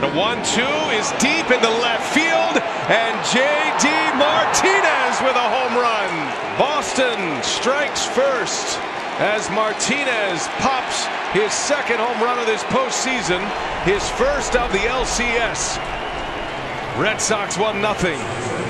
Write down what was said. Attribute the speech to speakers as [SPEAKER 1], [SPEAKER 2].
[SPEAKER 1] The 1-2 is deep into left field, and J.D. Martinez with a home run. Boston strikes first as Martinez pops his second home run of this postseason, his first of the LCS. Red Sox 1-0.